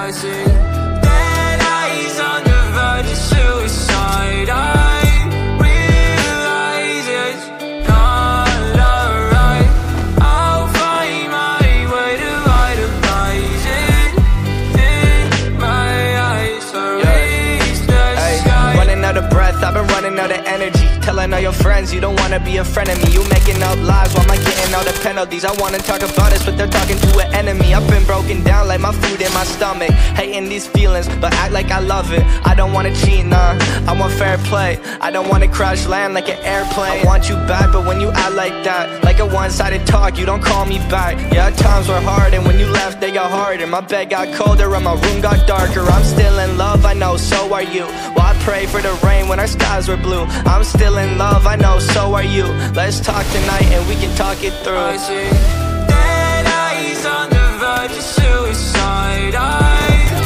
I see dead eyes on the verge of suicide. I realize it's not alright. I'll find my way to vitalize it in my eyes. So reach the sky. Running out of breath, I've been running out of energy. Telling all your friends you don't wanna be a friend of me. You making up lies while I'm getting all the penalties. I wanna talk about this, but they're talking to an enemy. I've been broken down like my food in my stomach. Hating these feelings, but act like I love it. I don't wanna cheat, nah, I want fair play. I don't wanna crash land like an airplane. I want you back, but when you act like that, like a one-sided talk, you don't call me back. Yeah, times were hard, and when you left, they got harder. My bed got colder, and my room got darker. I'm still in love, I know, so are you. Well, I pray for the rain when our skies were blue. I'm still in love, I know, so are you. Let's talk tonight and we can talk it through. I see dead eyes on the verge of suicide. I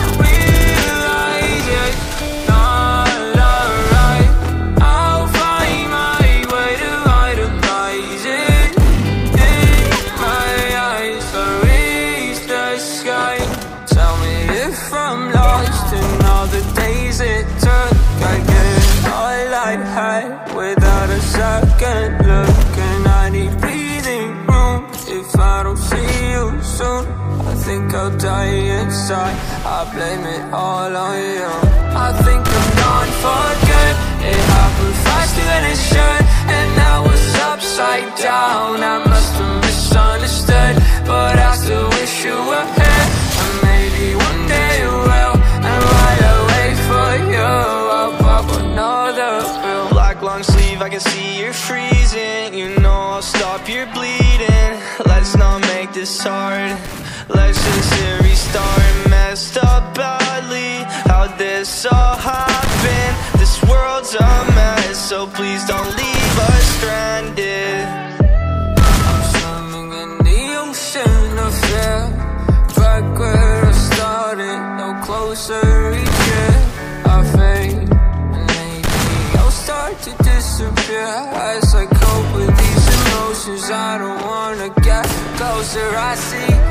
realize it's not alright. I'll find my way to vitalize it in my eyes. So reach the sky. Tell me if I'm lost in all the days it took. I get all I had without a second look. And I need breathing room if I don't see you soon. I think I'll die inside, I blame it all on you. I think I'm gone for good. It happened faster than it should, and now it's upside down. I must have misunderstood, but I still wish you were here. And maybe one day you will. And while I wait for you, I'll pop another pill. Black long sleeve, I can see you're freezing. You know I'll stop your bleeding. Let's not make this hard. Let's just hit restart. Messed up badly, how'd this all happen? This world's a mess, so please don't leave us stranded. I'm swimming in the ocean of fear. Back where I started, no closer each year I fade. Start to disappear as I cope with these emotions. I don't wanna get closer. I see